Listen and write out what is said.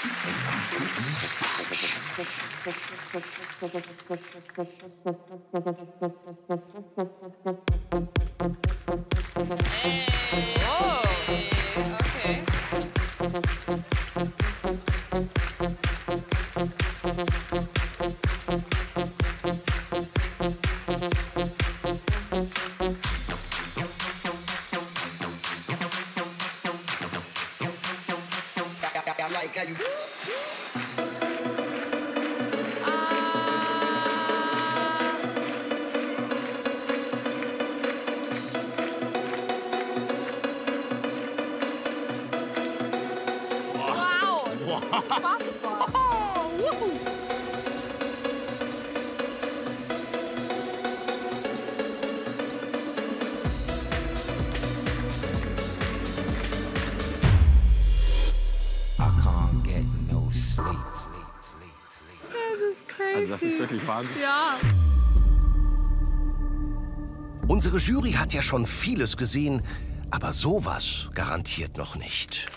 Okay. Wow, das ist unfassbar. Das ist crazy. Also das ist wirklich Wahnsinn. Ja. Unsere Jury hat ja schon vieles gesehen, aber sowas garantiert noch nicht.